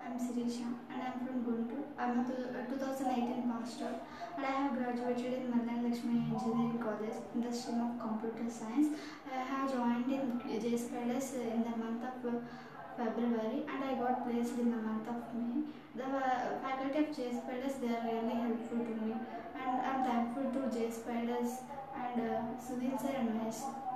I'm Sirisha and I'm from Guntur. I'm a 2018 passed out and I have graduated in Mallan Lakshmi Engineering College in the stream of Computer Science. I have joined in JSPDS in the month of February and I got placed in the month of May. The faculty of JSPDS, they are really helpful to me and I'm thankful to JSPDS and Sunil sir and Mahesh sir.